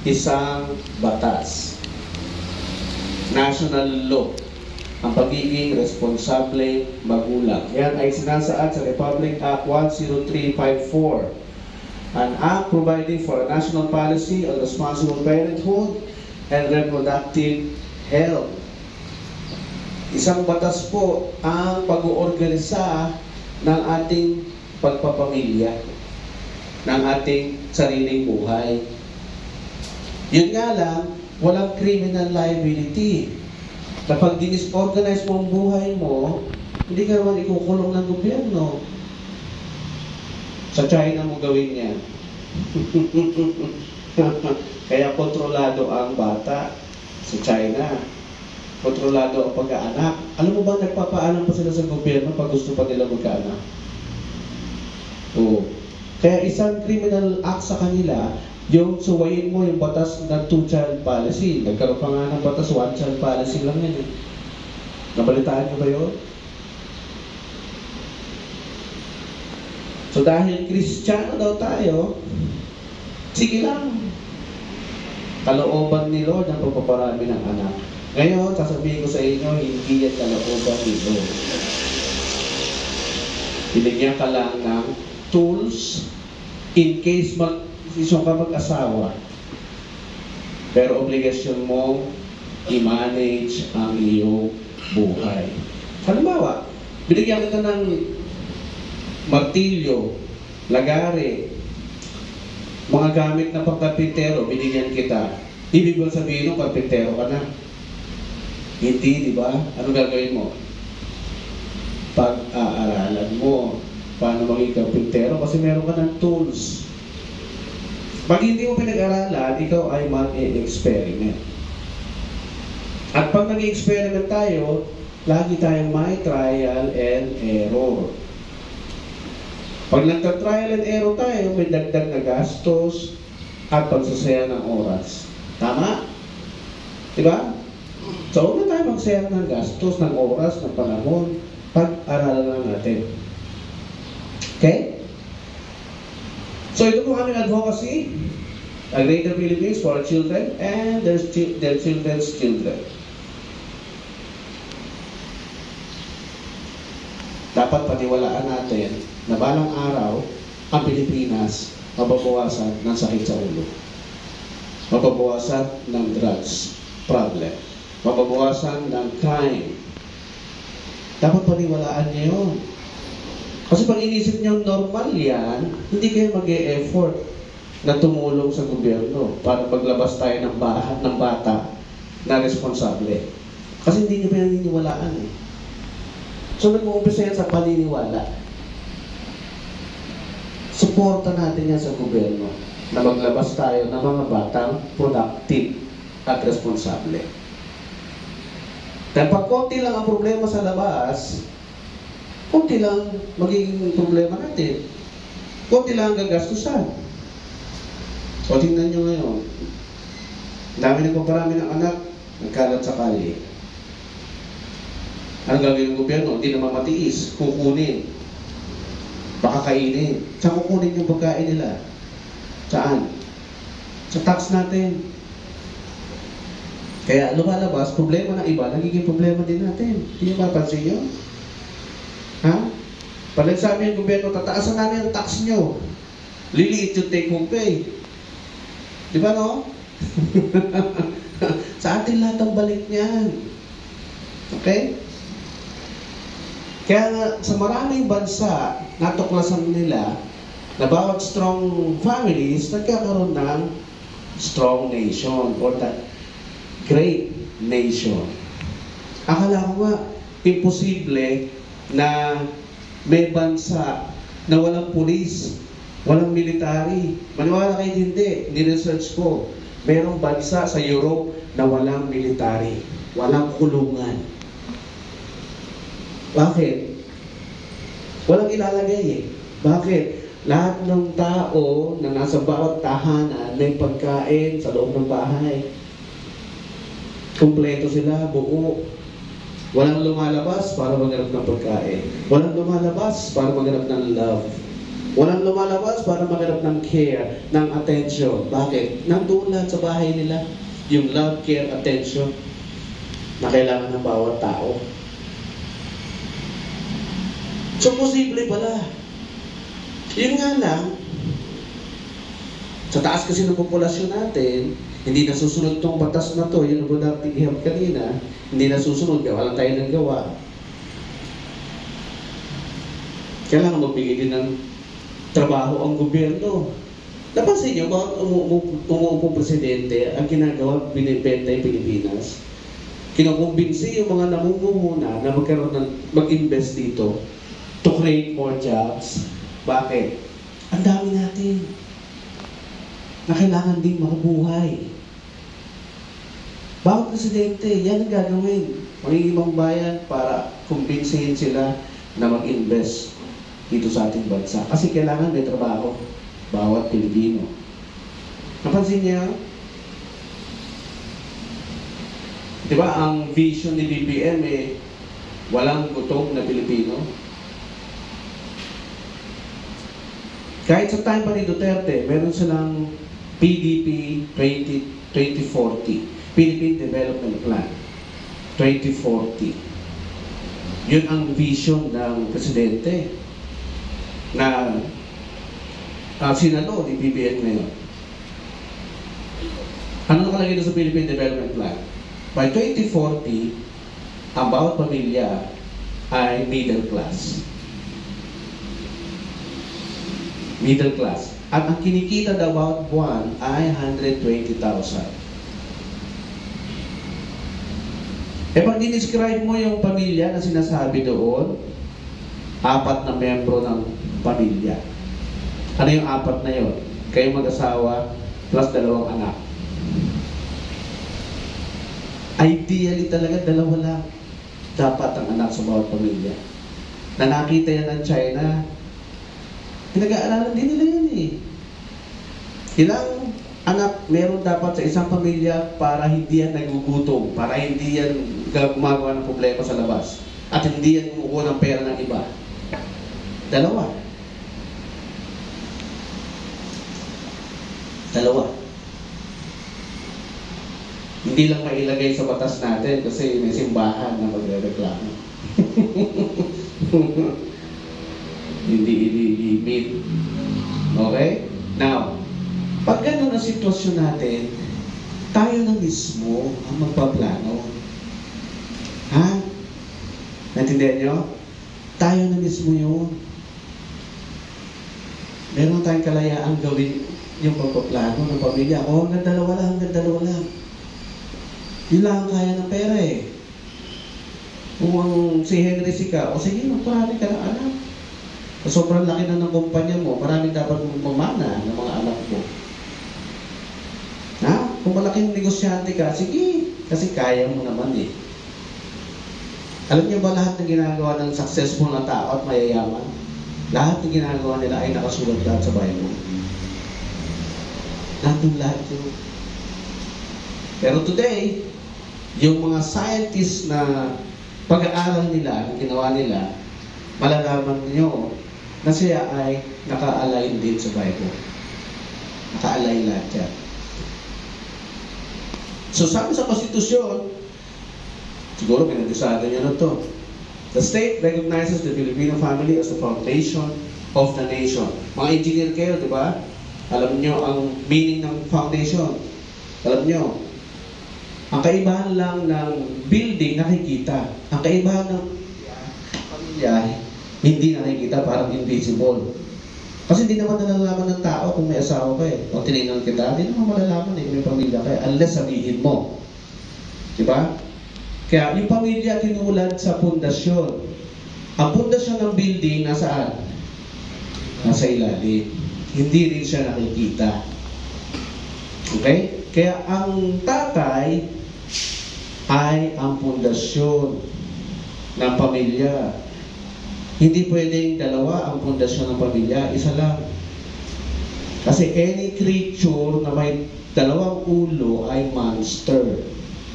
isang batas. National law. Ang pagiging responsable magulang. Yan ay sinasaad sa Republic Act 10354. An act providing for a national policy on responsible parenthood and reproductive health. Isang batas po ang pag-oorganisa ng ating pagpapamilya, ng ating sariling buhay. Yun nga lang, walang criminal liability. Kapag disorganize mo ang buhay mo, hindi ka naman ikukulong ng gobyerno. Sa China mo gawin yan. Kaya kontrolado ang bata sa China. Kontrolado ang pag-aanak. Alam mo ba, nagpapaalam pa sila sa gobyerno pag gusto pa nila magkaanak? Oo. Kaya isang criminal act sa kanila, yung suwayin mo yung batas ng two-child policy. Nagkaroon pa nga ng batas, one-child policy lang yan eh. Nabalitaan niyo ba yun? So dahil Kristiyano daw tayo, sige lang. Kalooban ni Lord ang pagpaparami ng anak. Ngayon, sasabihin ko sa inyo, hindi yan kalooban ni Lord. Binigyan ka lang ng tools in case isang ka mag-asawa, pero obligasyon mo i-manage ang iyong buhay. Halimbawa, binigyan kita ng martilyo, lagare, mga gamit na pangkarpintero, binigyan kita. Ibig bang sabihin ng karpintero ka na? Hindi, di ba? Ano gagawin mo? Pag-aaralan mo paano maging karpintero kasi meron ka ng tools. Pag hindi mo pinag-aralan, ikaw ay mag-e-experiment. At pag nag-experiment tayo, lagi tayong may trial and error. Pag nagka-trial and error tayo, may dagdag na gastos at pagsasaya ng oras. Tama? Diba? So, huwag na tayo magsayang ng gastos, ng oras, ng panahon. Pag-aralan lang natin. Okay? So ito po aming advocacy, a greater Philippines for our children and their children's children. Dapat paniwalaan natin na balang araw, ang Pilipinas mababawasan ng sakit sa ulo. Mababawasan ng drugs problem. Mababawasan ng crime. Dapat paniwalaan niyo yun. Kasi pag inisip niyo normal yan, hindi kayo mag-e-effort na tumulong sa gobyerno para paglabas tayo ng bata na responsable. Kasi hindi niyo pinaniniwalaan eh. So nag-uumpisa yan sa paniniwala. Suporta natin yan sa gobyerno na maglabas tayo ng mga batang productive at responsable. Dahil pag konti lang ang problema sa labas, konti lang magiging problema natin. Konti lang ang gagastusan. So, tingnan nyo ngayon. Dami nagpaparami ng anak, nagkalat sa kali. Anong gagawin ng gobyerno? Hindi naman matiis. Kukunin. Baka kainin. Saan kukunin yung pagkain nila? Saan? Sa tax natin. Kaya lumalabas, problema ng iba, nagiging problema din natin. Hindi nyo mapansin yun? Ha? Pag nagsabi yung gobyerno, tataasan namin ang tax nyo. Liliit yung take-home pay. Di ba no? Sa atin lahat ang balik niyan. Okay? Kaya sa maraming bansa, natuklasan nila na bawat strong families nagkakaroon ng strong nation or the great nation. Akala ko nga, imposible na may bansa na walang pulis, walang military. Maniwala kayo hindi, ni-research ko. Merong bansa sa Europe na walang military, walang kulungan. Bakit? Walang ilalagay eh. Bakit? Lahat ng tao na nasa bawat tahanan may pagkain sa loob ng bahay. Kumpleto sila, buo. Walang lumalabas para maghanap ng pagkain. Walang lumalabas para maghanap ng love. Walang lumalabas para maghanap ng care, ng attention. Bakit? Nandun lahat sa bahay nila. Yung love, care, attention na kailangan ng bawat tao. So, posible pala. Yun nga lang, sa taas kasi ng populasyon natin, hindi nasusunod tong batas na to, yun ang nating ihap kanina, hindi nasusunod, gawa lang tayo ng gawa. Kailangan magbigay din ng trabaho ang gobyerno. Napansin nyo, bakit umuupong presidente, ang ginagawa, binibenta yung Pilipinas? Kinukumbinsi yung mga namumuhuna na mag-invest dito to create more jobs. Bakit? Ang dami natin na kailangan din makabuhay. Bawat presidente, yan ang gagawin. Magiging bayan para kumbinsihin sila na mag-invest dito sa ating bansa. Kasi kailangan may trabaho bawat Pilipino. Napansin niya? Di ba ang vision ni BBM walang gutom na Pilipino? Kahit sa time pa ni Duterte, meron silang PDP 2040, Philippine Development Plan 2040. Yun ang vision ng presidente na sinalo ni BBM ngayon. Ano nakalagay doon sa Philippine Development Plan? By 2040, ang bawat pamilya ay middle class. Middle class. At ang kinikita daw bawat buwan ay 120,000. Pag dinescribe mo yung pamilya na sinasabi doon, 4 na membro ng pamilya. Ano yung 4 na yun? Kayo mag-asawa plus 2 anak. Ideally talaga 2 lang dapat ang anak sa bawat pamilya. Na nakita yan ng China, pinag-aaralan din nila yan eh. Ilang anak meron dapat sa isang pamilya para hindi yan nagugutom, para hindi yan gumagawa ng problema sa labas, at hindi yan kumukuha ng pera ng iba. 2. 2. Hindi lang mailagay sa batas natin kasi may simbahan na magre-reklamo. Hindi i-limit. Okay? Now, pag gano'n ang sitwasyon natin, tayo na mismo ang magpaplano. Ha? Naintindihan nyo? Tayo na mismo yun. Meron tayong kalayaan gawin yung pagpaplano ng pamilya. O, hanggang 2 lang, hanggang 2 lang. Yun lang kaya ng pera eh. Kung si Henry Sica, o sige, magparami ka ng anak. Sobrang laki na ng kumpanya mo, marami dapat mamana ng mga anak mo. Ha? Kung malaking negosyante ka, sige, kasi kaya mo naman eh. Alam niyo ba lahat ng ginagawa ng successful na tao at mayayaman? Lahat ng ginagawa nila ay nakasulat lahat sa Bible. Nandun lahat yun. Pero today, yung mga scientists na pag-aaral nila, ang ginawa nila, malalaman niyo na siya ay naka-align din sa Bible. Naka-align lahat yan. So sabi sa konstitusyon, siguro pinag-usapan niyo na to, the state recognizes the Filipino family as the foundation of the nation. Mga engineer kayo, di ba? Alam niyo ang meaning ng foundation. Alam niyo, ang kaibahan lang ng building nakikita. Ang kaibahan ng pamilya hindi nakikita, parang invisible. Kasi hindi naman nalalaman ng tao kung may asawa ka eh. O tinignan kita, hindi naman malalaman eh kung may pamilya ka eh, unless sabihin mo. Diba? Kaya yung pamilya tinulad sa pundasyon. Ang pundasyon ng building nasaan? Nasa ilalim. Hindi rin siya nakikita. Okay? Kaya ang tatay ay ang pundasyon ng pamilya. Hindi pwedeng 2 ang pundasyon ng pamilya, 1 lang. Kasi any creature na may 2 ulo ay monster.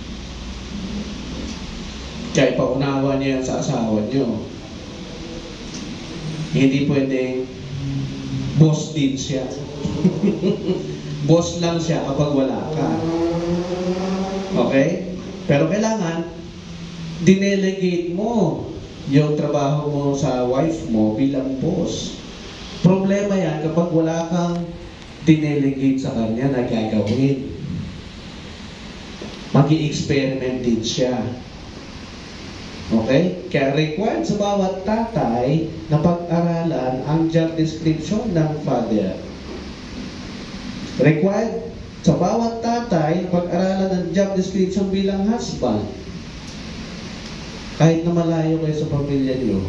Kaya paunawa niyo yan sa asawa niyo. Hindi pwedeng boss din siya. Boss lang siya kapag wala ka. Okay? Pero kailangan, dinelegate mo yung trabaho mo sa wife mo bilang boss. Problema yan kapag wala kang dinelegate sa kanya na gagawin. Mag-i-experiment din siya. Okay? Kaya required sa bawat tatay na pag-aralan ang job description ng father. Required sa bawat tatay na pag-aralan ang job description bilang husband. Kahit na malayo kayo sa pamilya niyo.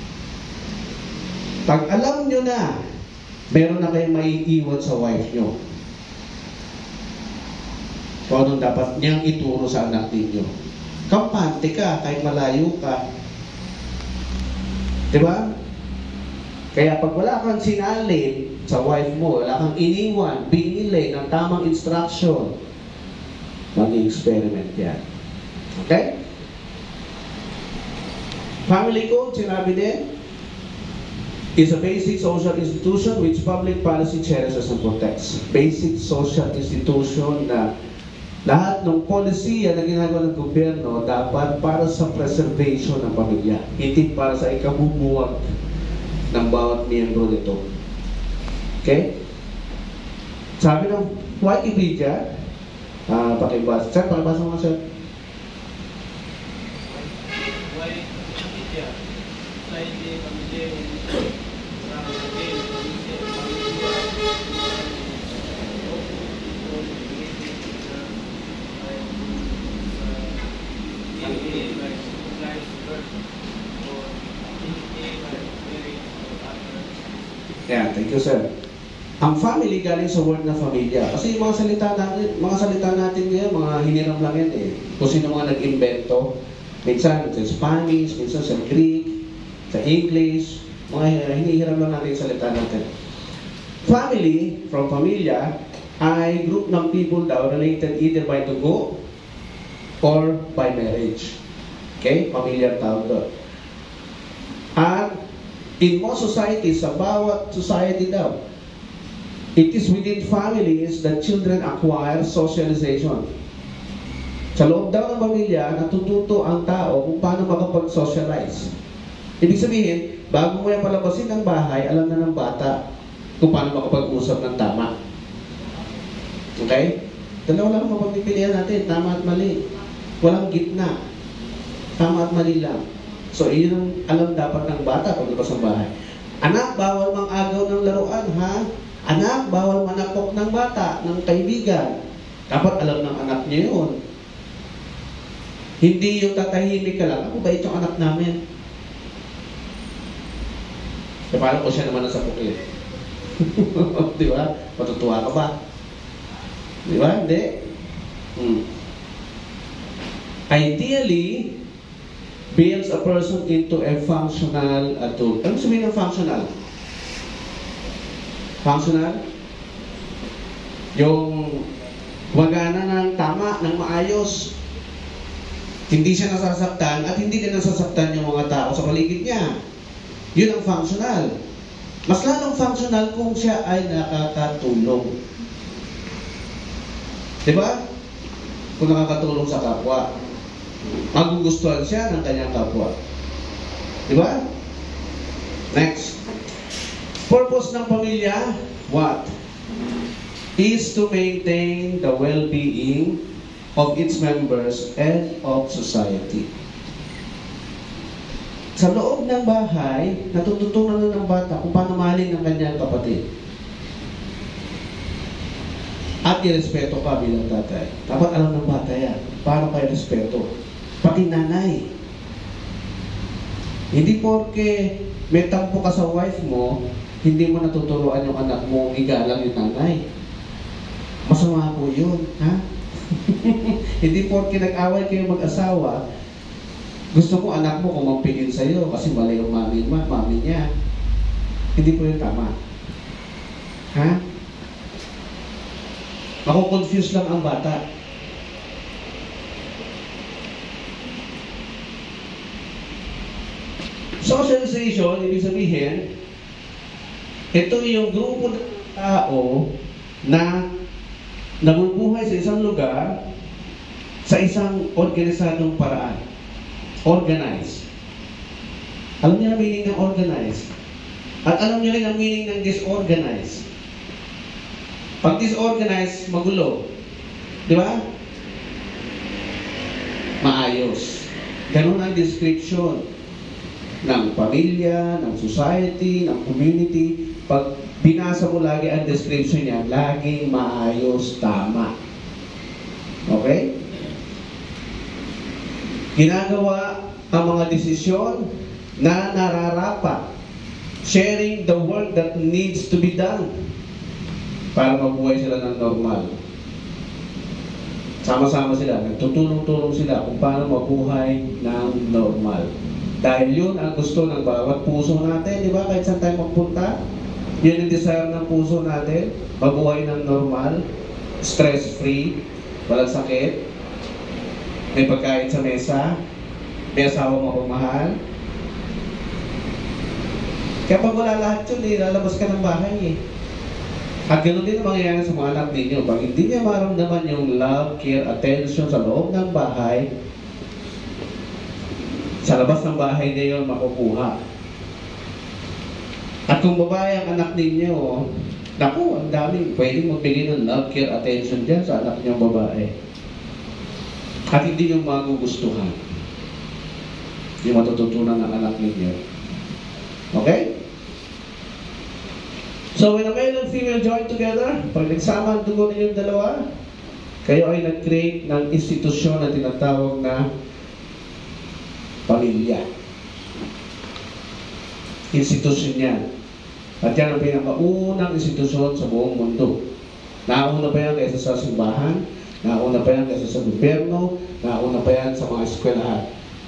Pag alam nyo na, meron na kayong maiiwan sa wife nyo. Kung anong dapat niyang ituro sa anak ninyo. Kampante ka kahit malayo ka. Diba? Kaya pag wala kang sinalin sa wife mo, wala kang iniwan, binili ng tamang instruction, mag-experiment yan. Okay? Family code, sinabi din, is a basic social institution which public policy cherishes and protects. Basic social institution na lahat ng polisiya na ginagawa ng gobyerno dapat para sa preservation ng pamilya, hindi para sa ikabubuwag ng bawat miyembro nito. Okay? Sabi ng Wikipedia, pakibasa. Sir, pakibasa mo, sir. Yeah, thank you, sir. Ang family galing sa word na familia. Kasi yung mga salita natin ngayon, mga hiniram lang yan eh. Kung sino mga nag-invento. Minsan sa Spanish, minsan sa Greek, sa English, mga hinihiram lang natin yung salita natin. Family, from familia, ay group ng people daw related either by dugo or by marriage. Okay? Familiar tawag doon. At in most societies, sa bawat society daw, it is within families that children acquire socialization. Sa loob daw ng pamilya, natututo ang tao kung paano makapag-socialize. Ibig sabihin, bago mo yan palabasin ng bahay, alam na ng bata kung paano makapag-usap ng tama. Okay? Dalawa lang ang mapagpipilian natin, tama at mali. Walang gitna. Tama at mali lang. So, iyon ang alam dapat ng bata pag labas ng bahay. Anak, bawal mang-agaw ng laruan, ha? Anak, bawal manakok ng bata, ng kaibigan. Dapat alam ng anak niya yun. Hindi yung tatahimik ka lang. Ako ba itong anak namin? E paano ko siya naman nasa pukil? Di ba? Matutuwa ka ba? Di ba? Hindi. Ideally, builds a person into a functional adult. Ano sabihin ng functional? Functional? Yung gumagana ng tama, ng maayos. Hindi siya nasasaktan at hindi din nasasaktan yung mga tao sa paligid niya. Yun ang functional. Mas lalong functional kung siya ay nakakatulong. Diba? Kung nakakatulong sa kapwa, magugustuhan siya ng kanyang kapwa. Diba? Next. Purpose ng pamilya, what? Is to maintain the well-being of its members and of society. Sa loob ng bahay, natututunan na ng bata kung paano mahalin ng kanyang kapatid. At irespeto pa bilang tatay. Dapat alam ng bata yan. Paano pa irespeto? Pati nanay. Hindi porke may tampo ka sa wife mo, hindi mo natuturuan yung anak mo igalang yung nanay. Masama po yun, ha? Hindi porke nag-away kayo mag-asawa, gusto mo anak mo kumangpilin sa'yo kasi mali yung mami niya. Hindi po yung tama. Ha? Mako-confuse lang ang bata. Socialization, ibig sabihin, Ito yung grupo ng tao na nabubuhay sa isang lugar sa isang organisadong paraan. Organized. Alam niyo ang meaning ng organized? At alam niyo rin ang meaning ng disorganized. Pag disorganized, magulo. Di ba? Maayos. Ganun ang description ng pamilya, ng society, ng community. Pag binasa mo lagi ang description niya, laging maayos, tama. Okay? Ginagawa ang mga desisyon na nararapat. Sharing the work that needs to be done para mabuhay sila ng normal. Sama-sama sila, nagtutulong-tulong sila kung paano mabuhay ng normal. Dahil yun ang gusto ng bawat puso natin, di ba? Kahit saan tayo magpunta, yun ang desire ng puso natin, mabuhay ng normal, stress-free, walang sakit, may pagkain sa mesa, may asawang mapagmahal. Kaya pag wala lahat yun, lalabas ka ng bahay eh. At ganoon din ang mangyayari sa mga anak ninyo. Pag hindi niya maramdaman yung love, care, attention sa loob ng bahay, sa labas ng bahay niya yun makukuha. At kung babae ang anak ninyo, naku, ang daming pwedeng magbigay ng love, care, attention dyan sa anak niyong babae. At hindi yung magugustuhan. Yung matututunan ng anak ninyo. Okay? So when a male and female join together, pag nagsama ang dugo ninyong dalawa, kayo ay nag-create ng institusyon na tinatawag na pamilya. Institusyon yan. At yan ang pinakaunang institusyon sa buong mundo. Nauna pa yan kaysa sa simbahan, nauna pa yan kaysa sa gobyerno, nauna pa yan sa mga eskwelahan.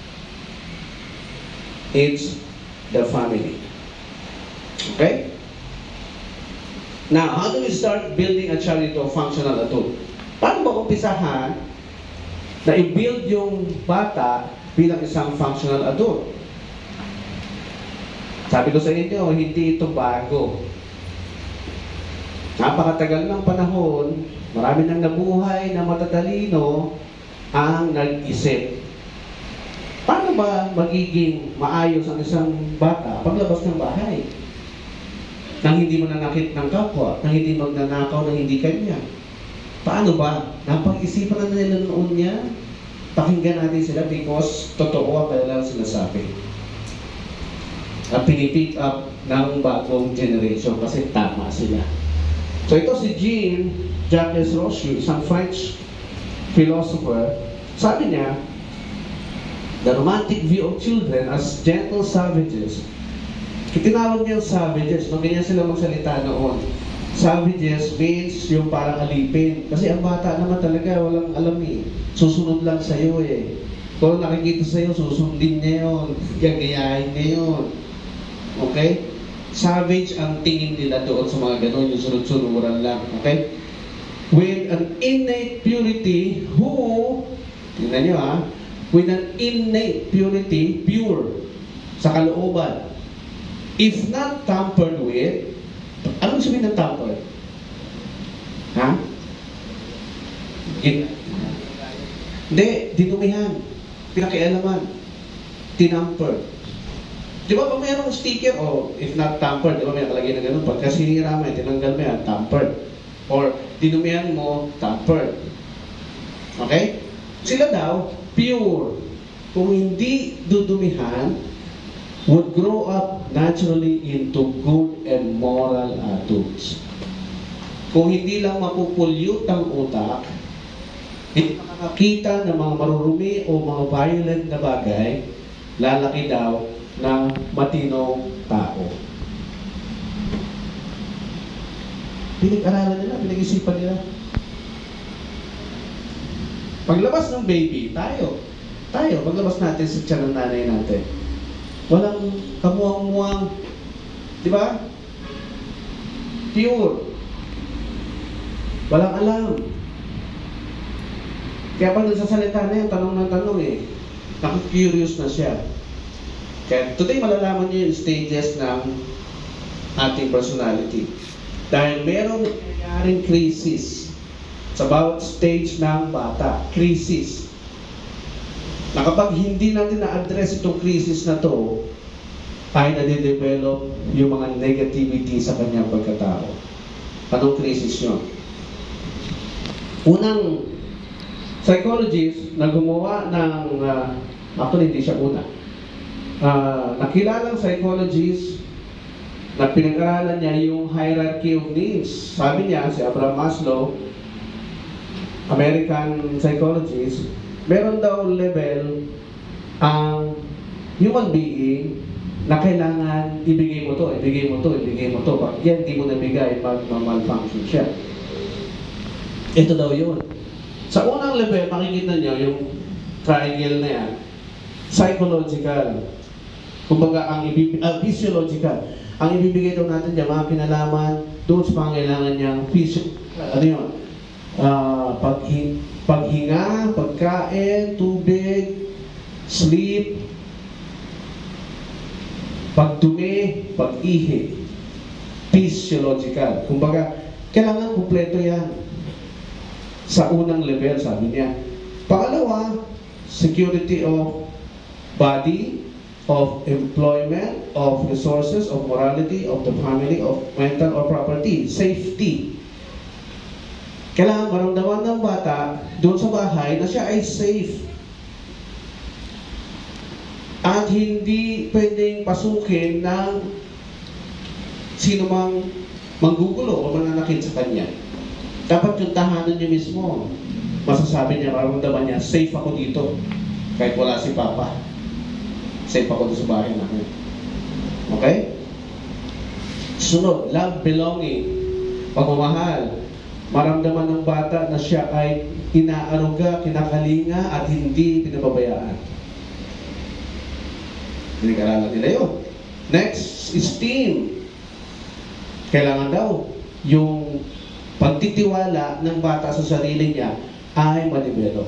It's the family. Okay? Now, how do we start building a child into a functional adult? Paano ba umpisahan na i-build yung bata bilang isang functional adult? Sabi ko sa inyo, hindi ito bago. Napakatagal ng panahon, marami nang nabuhay na matatalino ang nag-isip. Paano ba magiging maayos ang isang bata paglabas ng bahay? Nang hindi mananakit ng kapwa, nang hindi magnanakaw ng hindi kanya. Paano ba? Napag-isipan na nila noon niya? Pakinggan natin sila because totoo ang kanilang sinasabi. At pinipick up ng bagong generation kasi tama sila. So ito si Jean-Jacques Rousseau, isang French philosopher, sabi niya, the romantic view of children as gentle savages. Tinawag niya savages, no? Ganyan sila magsalita noon. Savages means yung parang alipin. Kasi ang bata naman talaga, walang alam eh. Susunod lang sa'yo eh. Kung nakikita sa'yo, susundin niya yun. Gagayahin niya yun. Okay? Savage ang tingin nila doon sa mga ganon, yung sunod-sunuran lang. Okay? With an innate purity, tingnan nyo ha, with an innate purity, pure, sa kalooban. If not tampered with, anong sabihin ng tampered? Ha? Hindi, dinumihan, pinakialaman, tinampered. Di ba pag mayroong sticker, if not tampered, di ba may nakalagay na gano'n, pagka sinira mo, tinanggal mo yan, tampered. Or dinumihan mo, tampered. Okay? Sila daw, pure. Kung hindi dudumihan, would grow up naturally into good and moral adults. Kung hindi lang mapupulyut ang utak, hindi makakita ng mga marurumi o mga violent na bagay, lalaki daw ng matinong tao. Pinag-aralan nila, pinag-isipan nila. Paglabas ng baby, tayo, paglabas natin sa tiyan ng nanay natin, walang kamuang-muang, di ba? Pure. Walang alam. Kaya pag nagsasalita na yan, tanong ng tanong eh. Naku-curious na siya. Kaya today malalaman niyo yung stages ng ating personality. Dahil merong nangyayaring crisis sa bawat stage ng bata. Crisis. Na kapag hindi natin na-address itong crisis na to, ay nade-develop yung mga negativity sa kanyang pagkatao. Anong crisis yun? Unang psychologist na gumawa ng, actually hindi siya una, nakilalang psychologist na pinag-aralan niya yung hierarchy of needs. Sabi niya, si Abraham Maslow, American psychologist, meron daw level ang human being na kailangan ibigay mo to, ibigay mo to, ibigay mo to. Pag yan, di mo nabigay, mag-malfunction siya. Ito daw yun. Sa unang level, makikita niyo yung triangle na yan, psychological. Kumbaga, physiological. Ang ibibigay daw natin dyan, mga kinalaman, doon sa pangailangan niyang ano yun? Paghinga, pagkain, tubig, sleep, pagdumi, pag-ihi. Physiological. Kumbaga, kailangan kumpleto yan. Sa unang level, sabi niya. Pangalawa, security of body, of employment, of resources, of morality, of the family, of mental or property. Safety. Kailangan maramdaman ng bata doon sa bahay na siya ay safe. At hindi pwedeng pasukin ng sino mang manggugulo o mananakit sa kanya. Dapat yung tahanan niya mismo. Masasabi niya, maramdaman niya, safe ako dito. Kahit wala si Papa. Safe ako dito sa bahay namin. Okay? Sunod, love, belonging. Pagmamahal. Maramdaman ng bata na siya ay inaaruga, kinakalinga, at hindi pinababayaan. Pinag-aralan nila yun. Next, esteem. Kailangan daw yung pagtitiwala ng bata sa sarili niya ay ma-develop.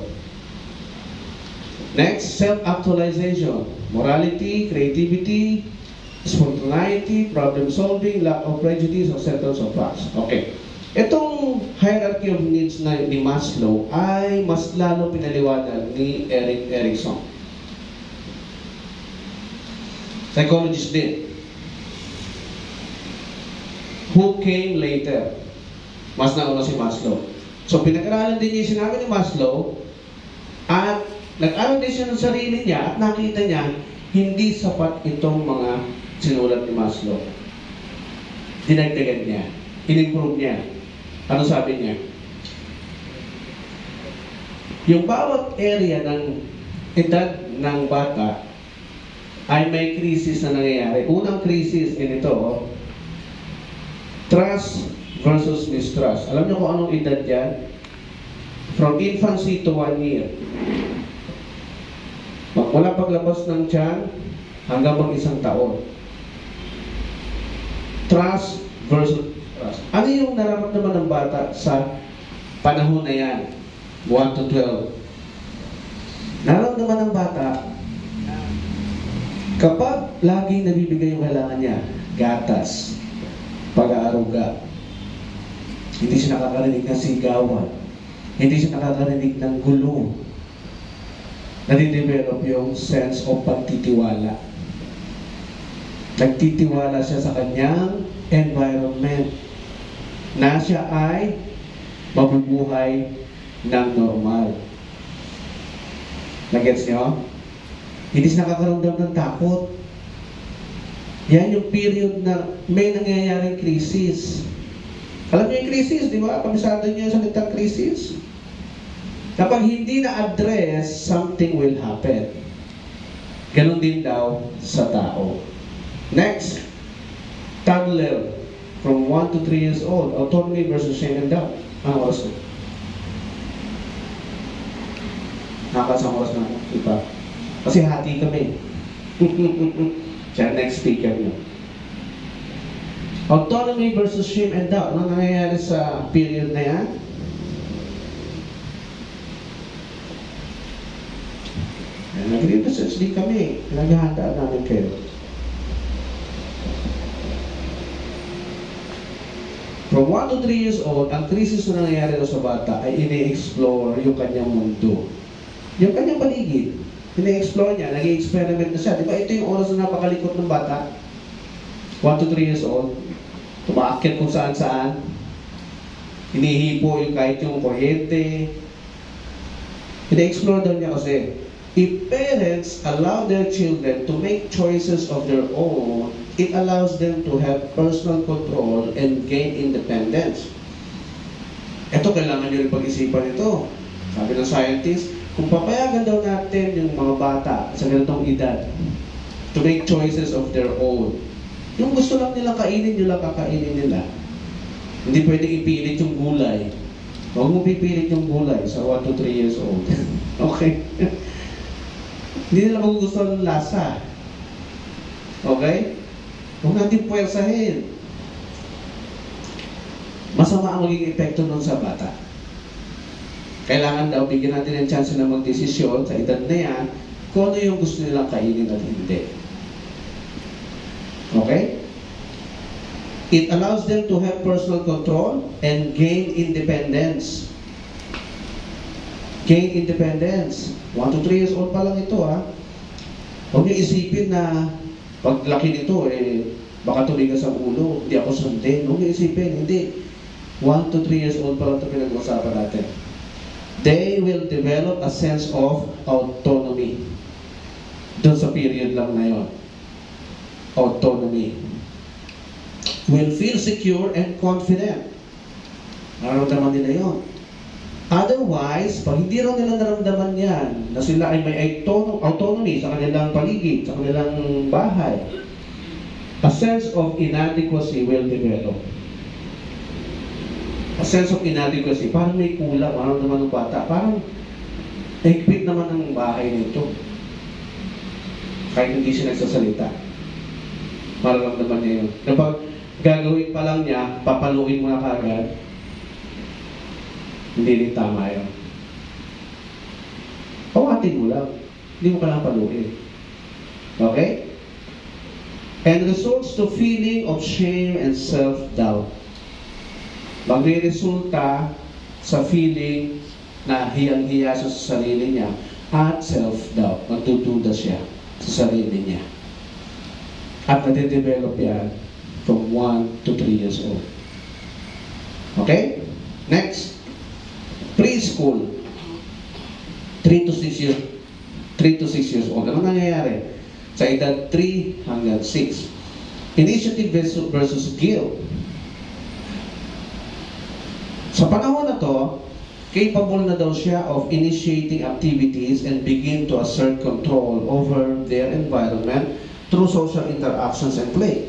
Next, self-actualization. Morality, creativity, spontaneity, problem-solving, lack of prejudice, acceptance of facts. Okay. Itong hierarchy of needs na ni Maslow ay mas lalo pinaliwanag ni Erik Erikson. Psychologist din. Who came later? Mas nauna si Maslow. So pinag-aralan din niya yung sinabi ni Maslow at nag-aral din siya ng sarili niya at nakita niya hindi sapat itong mga sinulat ni Maslow. Dinagdagan niya. In-improve niya. Ano sabi niya? Yung bawat area ng edad ng bata ay may krisis na nangyayari. Unang krisis, ganito, trust versus mistrust. Alam niyo kung anong edad yan? From infancy to 1 year. Mula paglabas ng tiyan hanggang mag-1 taon. Trust versus trust. Ano yung nararamdaman ng bata sa panahon na yan? 1 to 12. Nararamdaman ng bata kapag laging nabibigay yung kailangan niya, gatas, pag-aaruga, hindi siya nakakarinig ng sigawan, hindi siya nakakarinig ng gulo, nadidevelop yung sense of pagtitiwala. Nagtitiwala siya sa kanyang environment na siya ay mabubuhay ng normal. Nagets niyo? Hindi siya nakakaramdam ng takot. Yan yung period na may nangyayaring krisis. Alam niyo yung krisis, di ba? Pamisado niyo yung salitang krisis. Kapag hindi na-address, something will happen. Ganon din daw sa tao. Next, toddler, from 1 to 3 years old, autonomy versus shame and doubt. Ang oras ko. Nakakasang oras na ako, iba. Kasi hati kami. Siya next speaker nyo. Autonomy versus shame and doubt. Ano nangyayari sa period na yan? Nag-research din kami. Naghahandaan namin kayo. From 1 to 3 years old, ang krisis na nangyayari sa bata ay ini-explore yung kanyang mundo. Yung kanyang paligid. Ini-explore niya, nag-i-experiment na siya. Di ba ito yung oras na napakalikot ng bata? 1 to 3 years old. Tumaakit kung saan-saan. Hinihipo yung kahit yung kuryente. Ini-explore daw niya kasi. If parents allow their children to make choices of their own, it allows them to have personal control and gain independence. Ito, kailangan nyo rin pag-isipan ito. Sabi ng scientist, kung papayagan daw natin yung mga bata sa ganitong edad to make choices of their own, yung gusto lang nila kainin, yun lang kakainin nila. Hindi pwedeng ipilit yung gulay. Huwag mo pipilit yung gulay sa 1 to 3 years old. Okay? Hindi nila magugustuhan ng lasa. Okay? Huwag natin puwersahin. Masama ang magiging epekto nun sa bata. Kailangan daw bigyan natin ng chance na magdesisyon sa edad na yan kung ano yung gusto nilang kainin at hindi. Okay? It allows them to have personal control and gain independence. Gain independence. 1 to 3 years old pa lang ito, ha? Huwag niyo isipin na paglaki nito, baka tumigas ang ulo, hindi ako sundin. Huwag niyo isipin, hindi. 1 to 3 years old pa lang ito pinag-usapan natin. They will develop a sense of autonomy. Doon sa period lang na yun. Autonomy. Will feel secure and confident. Nararamdaman nila yun. Otherwise, pag hindi raw nila naramdaman yan, na sila ay may autonomy sa kanilang paligid, sa kanilang bahay, a sense of inadequacy will develop. A sense of inadequacy. Parang may kulang, parang naman ng bata. Parang higpit naman ng bahay nito. Kahit hindi siya nagsasalita. Mararamdaman niya yun. Kapag gagawin pa lang niya, papaluin mo na kagad, hindi rin tama yun. Pawatin mo lang. Hindi mo kailangan paluin. Okay? And results to feeling of shame and self-doubt. Magre-resulta sa feeling na hiyang-hiya sa sarili niya at self-doubt. Magdududa siya sa sarili niya. At nade-develop yan from 1 to 3 years old. Okay? Next. Preschool. 3 to 6 years old. Ano nangyayari? Sa edad 3 hanggang 6. Initiative versus guilt. Sa panahon na to, capable na daw siya of initiating activities and begin to assert control over their environment through social interactions and play.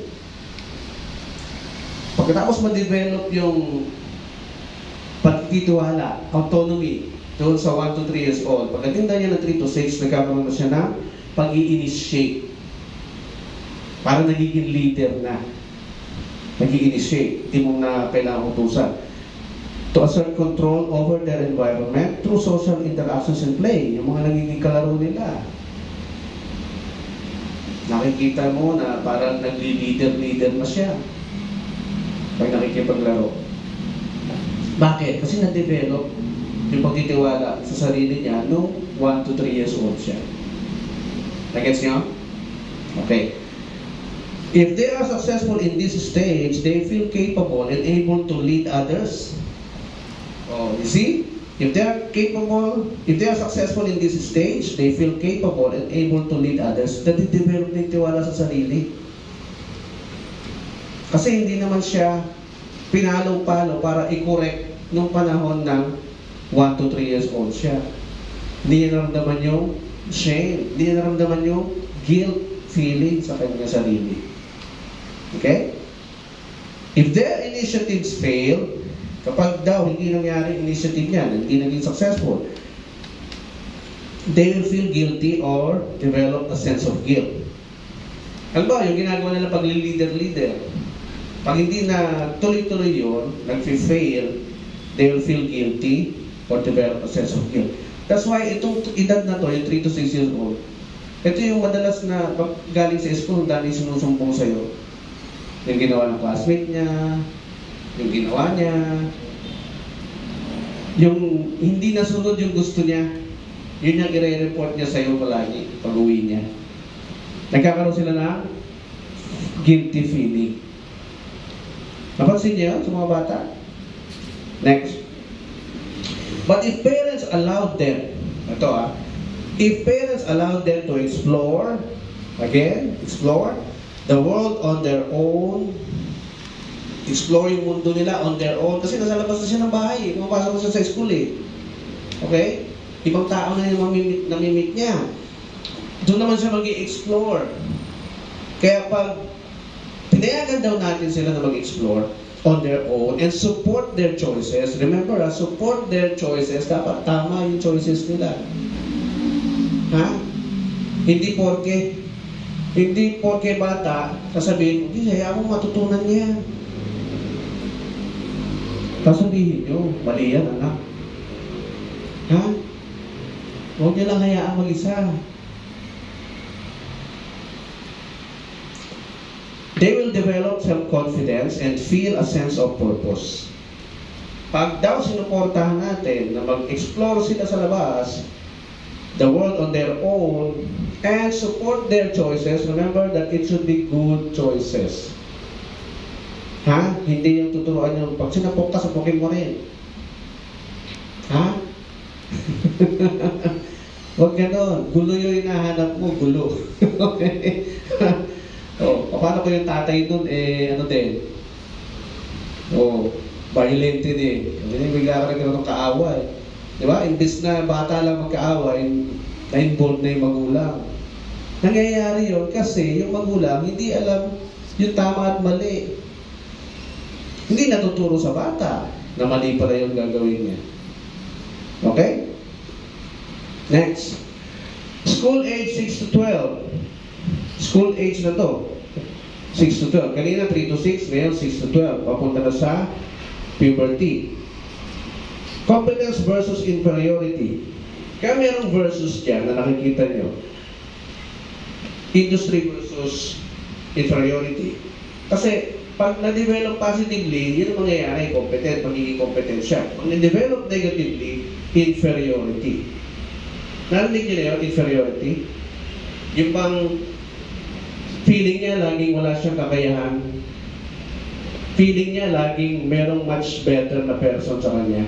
Pagkatapos ma-develop yung pagtitiwala, autonomy, doon sa 1 to 3 years old, pagdating niya ng 3 to 6, nagkakaroon na siya ng pag-i-initiate. Parang nagiging leader na. Nag-i-initiate. Hindi mo na kailangan utusan. To assert control over their environment through social interactions and play. Yung mga nagiging kalaro nila. Nakikita mo na parang nagli-leader na siya pag nakikipaglaro. Bakit? Kasi na-develop yung pagtitiwala sa sarili niya nung 1 to 3 years old siya. Nagets niyo? Okay. If they are successful in this stage, they feel capable and able to lead others. Oh, you see? If they are capable, if they are successful in this stage, they feel capable and able to lead others. Nade-develop na yung tiwala sa sarili. Kasi hindi naman siya pinalo-palo para i-correct nung panahon ng 1 to 3 years old siya. Hindi niya naramdaman yung shame. Hindi niya naramdaman yung guilt feeling sa kanyang sarili. Okay? If their initiatives fail, kapag daw hindi nangyari initiative niya, hindi naging successful, they will feel guilty or develop a sense of guilt. Ano ba, yung ginagawa nila pag-leader-leader, pag hindi na tuloy-tuloy yun, nag-fail, they will feel guilty or develop a sense of guilt. That's why itong edad na to, yung 3 to 6 years old, ito yung madalas na pag galing sa school, dami sinusumbong sa'yo. Yung ginawa ng classmate niya, yung ginawa niya, yung hindi nasunod yung gusto niya, yun yung i-report niya sa'yo palagi pag uwi niya. Nagkakaroon sila ng guilty feeling. Napansin niyo sa mga bata? Next. But if parents allowed them, if parents allowed them to explore the world on their own, explore yung mundo nila on their own, kasi nasa labas na siya ng bahay, pumapasok na siya sa school Okay? Ibang tao na yung namimit niya. Doon naman siya mag-i-explore. Kaya pag pinayagan daw natin sila na mag-explore on their own and support their choices, remember, support their choices, dapat tama yung choices nila. Hindi porke bata, sasabihin, hindi, hayaan mo matutunan niya. Sasabihin nyo, mali yan, anak. Huwag niyo lang hayaan mag-isa. They will develop self-confidence and feel a sense of purpose. Pag daw sinuportahan natin na mag-explore sila sa labas, the world on their own, and support their choices, remember that it should be good choices. Hindi yung tuturuan nyo, pag sinapok ka, sapokin mo rin. Huwag ganon. Gulo yung hinahanap mo, gulo. Okay? Paano ko yung tatay nun, ano din? Violent din bigla ka nagkaroon ng kaawa Diba? Imbis na bata lang magkaawa, na-involved na yung magulang. Nangyayari yun kasi yung magulang hindi alam yung tama at mali. Hindi natuturo sa bata na mali pala yung gagawin niya. Okay? Next. School age 6 to 12. School age na to. 6 to 12. Kanina 3 to 6, ngayon 6 to 12. Papunta na sa puberty. Competence versus inferiority. Kaya merong versus dyan na nakikita nyo. Industry versus inferiority. Kasi pag na-develop positively, yun ang mangyayari, magiging competent siya. Pag na-develop negatively, inferiority. Narinig nyo na yun, inferiority? Yung bang feeling niya laging wala siyang kakayahan. Feeling niya laging merong much better na person sa kanya.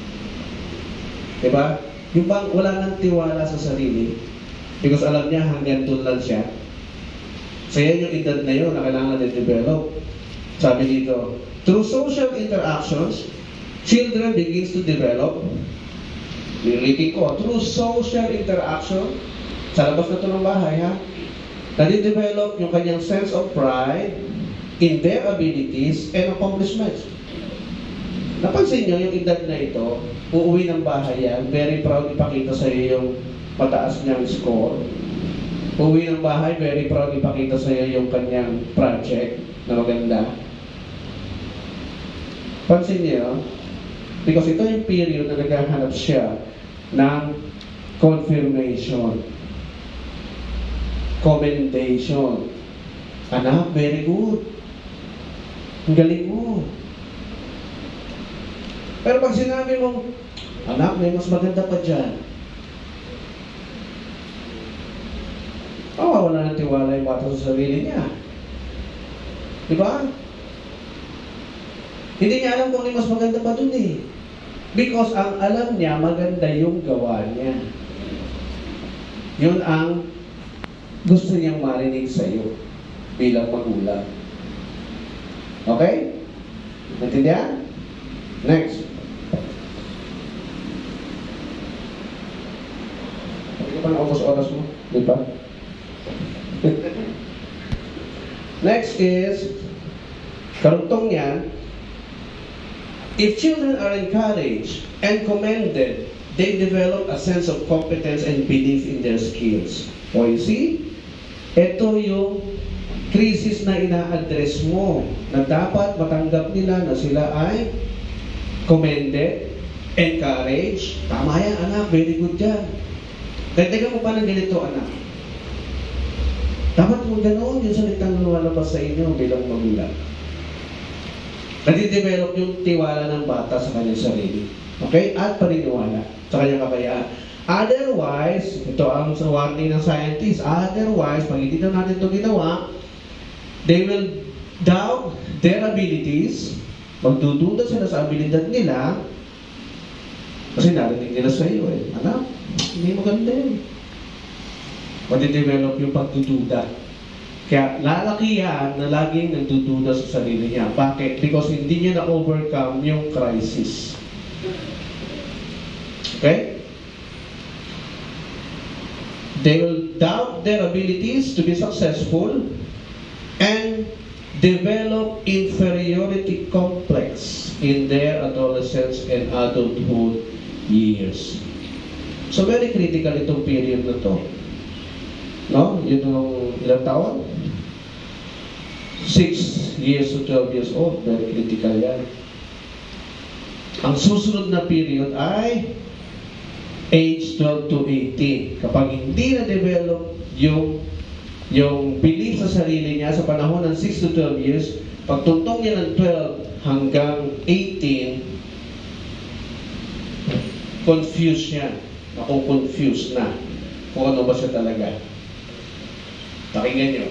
Diba? Yung bang wala nang tiwala sa sarili. Because alam niya hanggang doon lang siya. So yan yung edad na yun na kailangan na-develop. Sabi dito, through social interactions, children begins to develop. Nilitin ko, through social interaction, sa labas na ito ng bahay, nadi-develop yung kanyang sense of pride in their abilities and accomplishments. Napansin nyo yung edad na ito, uuwi ng bahay yan, very proud ipakita sa iyo yung mataas niyang score. Uuwi ng bahay, very proud ipakita sa iyo yung kanyang project na maganda. Pansin niyo, because ito yung period na naghahanap siya ng confirmation, commendation. Anak, very good. Ang galing mo. Pero pag sinabi mo, anak, may mas maganda pa dyan. Wala nang tiwala yung bata sa sarili niya. Diba? Hindi niya alam kung ano mas maganda pa dun Because ang alam niya, maganda yung gawa niya. Yun ang gusto niyang marinig sa iyo bilang magulang. Okay? Naintindihan? Next. Hindi pa naubos oras mo? Di ba? Next is, karugtong niyan, if children are encouraged and commended, they develop a sense of competence and belief in their skills. O you see, ito yung crisis na ina-address mo na dapat matanggap nila na sila ay commended, encouraged. Tama yan, anak, very good yan. Dagdagan mo pa ng ganito, anak. Dapat kung ganoon yung salitang lumalabas sa inyo bilang magulang. Nadidevelop yung tiwala ng bata sa kanyang sarili. Okay? At paniniwala sa kanyang kakayaan. Otherwise, ito ang warning ng scientists, otherwise, pag hindi na natin ito ginawa, they will doubt their abilities, magdududa sila sa abilidad nila, kasi narinig nila sa iyo anak, hindi maganda yun. Madidevelop yung pagdududa. Kaya lalaki yan na laging nagdududa sa sarili niya. Bakit? Because hindi niya na-overcome yung crisis. Okay? They will doubt their abilities to be successful and develop inferiority complex in their adolescence and adulthood years. So very critical itong period na to. No? Yun yung ilang taon? 6 years to 12 years old. Very critical yan. Ang susunod na period ay age 12 to 18. Kapag hindi na-develop yung belief sa sarili niya sa panahon ng 6 to 12 years, pagtuntong niya ng 12 hanggang 18, confused siya. Confused na kung ano ba siya talaga. Pakinggan nyo.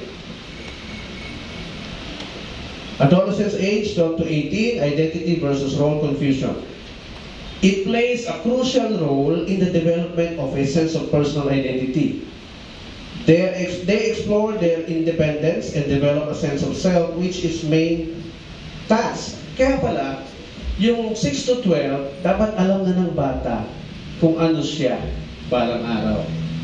Adolescence age 12 to 18, identity versus role confusion. It plays a crucial role in the development of a sense of personal identity. They explore their independence and develop a sense of self, which is main task. Kaya pala, yung 6 to 12, dapat alam na ng bata kung ano siya balang araw.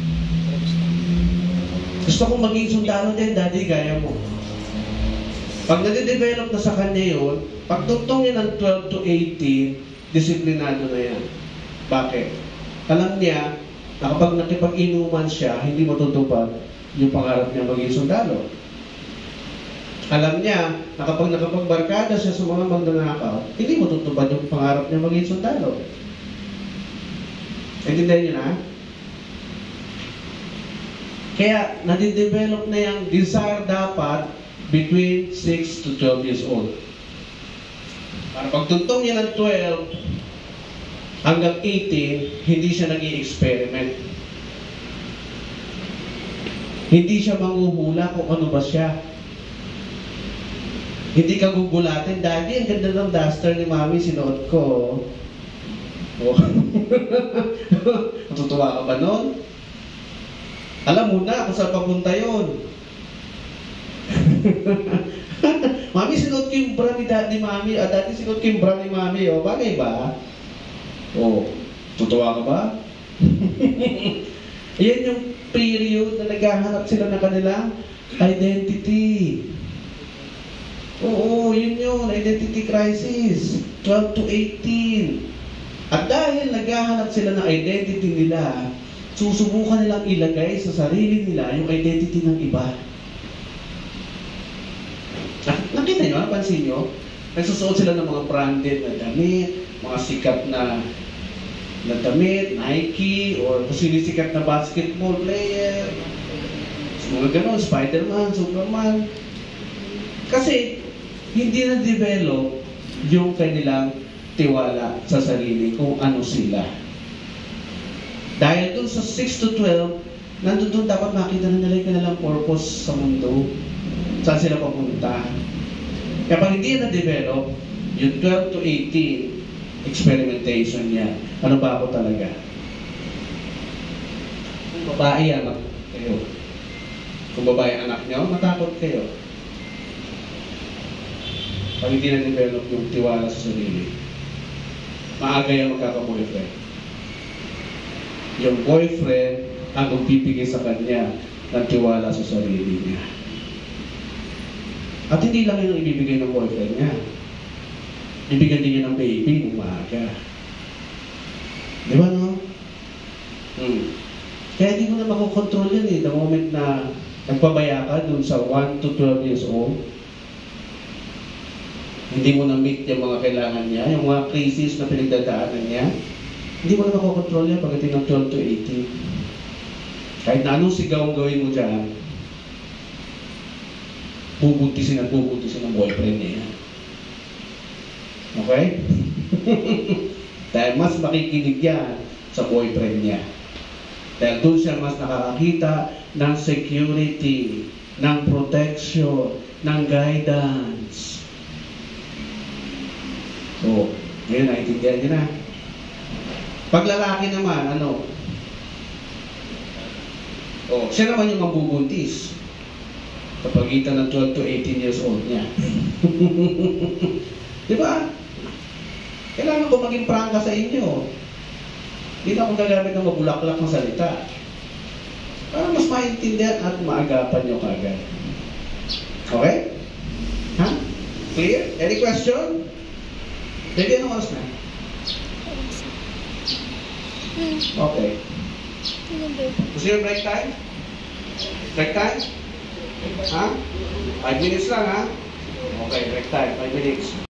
Gusto kong maging sundalo din, daddy, gaya mo. Pag nade-develop na sa kanya yun, pagtuntong niya ng 12 to 18, disiplinado na yan. Bakit? Alam niya na kapag nakipag-inuman siya, hindi matutupad yung pangarap niya maging sundalo. Alam niya na kapag nakapagbarkada siya sa mga magnanakaw, hindi matutupad yung pangarap niya maging sundalo. Intindihan niyo na? Kaya, nadidevelop na yung desire dapat between 6 to 12 years old. Para pagtuntong niya ng 12 hanggang 18, hindi siya nag-i-experiment. Hindi siya manghuhula kung ano ba siya. Hindi ka gugulatin, daddy, ang ganda ng duster ni mami, sinuot ko. Oh. Matutuwa ka ba nun? Alam mo na kung saan papunta yun. Mami, sinuot ko yung bra ni daddy, mami. Daddy, sinuot ko yung bra ni mami. O, bagay ba? O, tutuwa ka ba? Yan yung period na naghahanap sila ng kanilang identity. Oo, yun yun, identity crisis. 12 to 18. At dahil naghahanap sila ng identity nila, susubukan nilang ilagay sa sarili nila yung identity ng iba. Nakita nyo? Napansin nyo? Nagsusuot sila ng mga branded na damit, mga sikat na damit, Nike, or sikat na basketball player. Mga ganon, Spider-Man, Superman. Kasi, hindi na-develop yung kanilang tiwala sa sarili kung ano sila. Dahil dun sa 6 to 12, nandun dapat makita na nila yung kanilang purpose sa mundo. Saan sila papunta. Kaya pag hindi na-develop, yung 12 to 18, experimentation yan. Ano ba ako talaga? Kung babae anak kayo. Kung babae anak nyo, matakot kayo. Pag hindi na-develop yung tiwala sa sarili, maaga yung magkaka-boyfriend. Yung boyfriend ang magbibigay sa kanya ng tiwala sa sarili niya. At hindi lang yung ibibigay ng boyfriend niya. Ibigyan din niya ng baby ng maaga. Di ba, no? Kaya hindi mo na makokontrol yan eh. The moment na nagpabaya ka dun sa 1 to 12 years old, hindi mo na-meet yung mga kailangan niya, yung mga crisis na pinagdadaanan niya, hindi mo na makokontrol yan pagdating ng 12 to 18. Kahit na anong sigaw ang gawin mo dyan, bubuntisin at bubuntisin ang boyfriend niya. Okay? Dahil mas makikinig yan sa boyfriend niya. Dahil doon siya mas nakakakita ng security, ng protection, ng guidance. So, ngayon, naintindihan niyo na. Pag lalaki naman, ano? Oh, siya naman yung mabubuntis. Sa pagitan ng 12 to 18 years old niya. Di ba? Kailangan ko maging prangka sa inyo. Hindi na akong gagamit ng mabulaklak na salita. Para mas maintindihan at maagapan nyo kagad. Okay? Ha? Clear? Any question? Baby, anong oras na? Okay. Gusto yung break time? Break time? Ha? 5 minutes lang, ha? Okay, break time. 5 minutes.